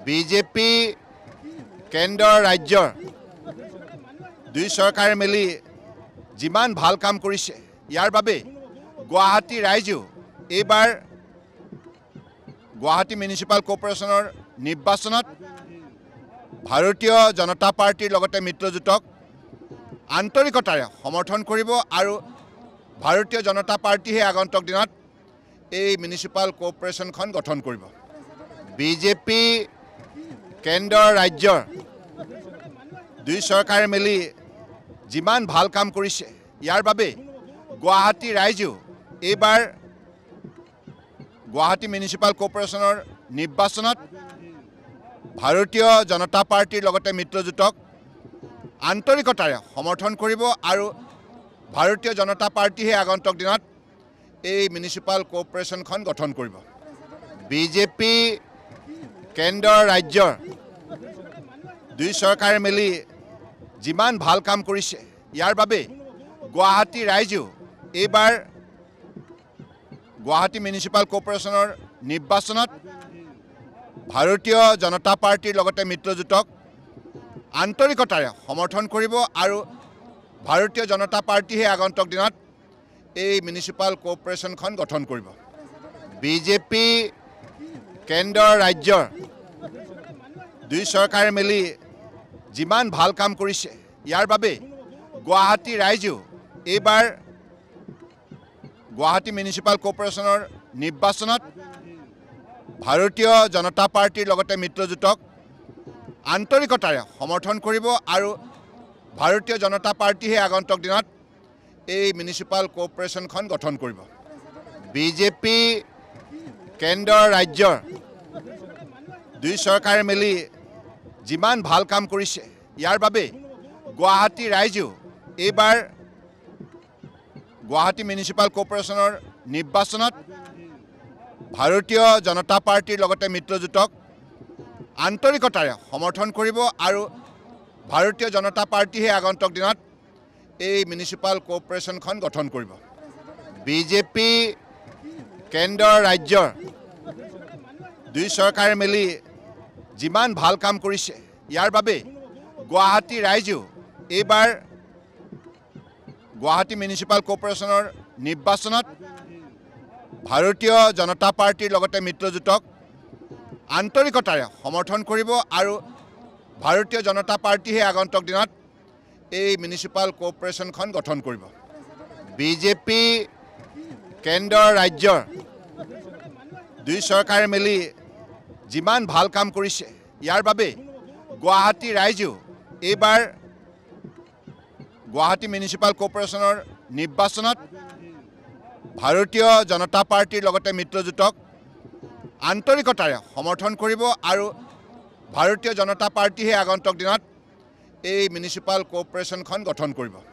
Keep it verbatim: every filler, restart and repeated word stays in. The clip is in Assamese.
বিজেপি কেন্দ্ৰৰ ৰাজ্যৰ দুই চৰকাৰে মিলি যিমান ভাল কাম কৰিছে ইয়াৰ বাবে গুৱাহাটী ৰাইজেও এইবাৰ গুৱাহাটী মিউনিচিপাল কৰ্পোৰেচনৰ নিৰ্বাচনত ভাৰতীয় জনতা পাৰ্টিৰ লগতে মিত্ৰজোঁটক আন্তৰিকতাৰে সমৰ্থন কৰিব আৰু ভাৰতীয় জনতা পাৰ্টিয়ে আগন্তুক দিনত এই মিউনিচিপাল কৰ্পোৰেচনখন গঠন কৰিব। বিজেপি কেন্দ্ৰৰ ৰাজ্যৰ দুই চৰকাৰে মিলি যিমান ভাল কাম কৰিছে ইয়াৰ বাবে গুৱাহাটী ৰাইজেও এইবাৰ গুৱাহাটী মিউনিচিপাল কৰ্পোৰেচনৰ নিৰ্বাচনত ভাৰতীয় জনতা পাৰ্টিৰ লগতে মিত্ৰজোঁটক আন্তৰিকতাৰে সমৰ্থন কৰিব আৰু ভাৰতীয় জনতা পাৰ্টিয়ে আগন্তুক দিনত এই মিউনিচিপাল কৰ্পোৰেচনখন গঠন কৰিব। বিজেপি কেন্দ্ৰৰ ৰাজ্যৰ দুই চৰকাৰে মিলি যিমান ভাল কাম কৰিছে ইয়াৰ বাবে গুৱাহাটী ৰাইজেও এইবাৰ গুৱাহাটী মিউনিচিপাল কৰ্পোৰেচনৰ নিৰ্বাচনত ভাৰতীয় জনতা পাৰ্টিৰ লগতে মিত্ৰজোঁটক আন্তৰিকতাৰে সমৰ্থন কৰিব আৰু ভাৰতীয় জনতা পাৰ্টিয়ে আগন্তুক দিনত এই মিউনিচিপাল কৰ্পোৰেচনখন গঠন কৰিব। বিজেপি কেন্দ্ৰৰ ৰাজ্যৰ দুই চৰকাৰে মিলি যিমান ভাল কাম কৰিছে ইয়াৰ বাবে গুৱাহাটী ৰাইজেও এইবাৰ গুৱাহাটী মিউনিচিপাল কৰ্পোৰেচনৰ নিৰ্বাচনত ভাৰতীয় জনতা পাৰ্টিৰ লগতে মিত্ৰজোঁটক আন্তৰিকতাৰে সমৰ্থন কৰিব আৰু ভাৰতীয় জনতা পাৰ্টিয়ে আগন্তুক দিনত এই মিউনিচিপাল কৰ্পোৰেচনখন গঠন কৰিব। বিজেপি কেন্দ্ৰৰ ৰাজ্যৰ দুই চৰকাৰে মিলি যিমান ভাল কাম কৰিছে ইয়াৰ বাবে গুৱাহাটী ৰাইজেও এইবাৰ গুৱাহাটী মিউনিচিপাল কৰ্পোৰেচনৰ নিৰ্বাচনত ভাৰতীয় জনতা পাৰ্টিৰ লগতে মিত্ৰজোঁটক আন্তৰিকতাৰে সমৰ্থন কৰিব আৰু ভাৰতীয় জনতা পাৰ্টিয়ে আগন্তুক দিনত এই মিউনিচিপাল কৰ্পোৰেচনখন গঠন কৰিব। বিজেপি কেন্দ্ৰৰ ৰাজ্যৰ দুই চৰকাৰে মিলি যিমান ভাল কাম কৰিছে ইয়াৰ বাবে গুৱাহাটী ৰাইজেও এইবাৰ গুৱাহাটী মিউনিচিপাল কৰ্পোৰেচনৰ নিৰ্বাচনত ভাৰতীয় জনতা পাৰ্টিৰ লগতে মিত্ৰজোঁটক আন্তৰিকতাৰে সমৰ্থন কৰিব আৰু ভাৰতীয় জনতা পাৰ্টিয়ে আগন্তুক দিনত এই মিউনিচিপাল কৰ্পোৰেচনখন গঠন কৰিব। বিজেপি কেন্দ্ৰৰ ৰাজ্যৰ দুই চৰকাৰে মিলি যিমান ভাল কাম কৰিছে ইয়াৰ বাবে গুৱাহাটী ৰাইজেও এইবাৰ গুৱাহাটী মিউনিচিপাল কৰ্পোৰেচনৰ নিৰ্বাচনত ভাৰতীয় জনতা পাৰ্টিৰ লগতে মিত্ৰজোঁটক আন্তৰিকতাৰে সমৰ্থন কৰিব আৰু ভাৰতীয় জনতা পাৰ্টিয়ে আগন্তুক দিনত এই মিউনিচিপাল কৰ্পোৰেচনখন গঠন কৰিব।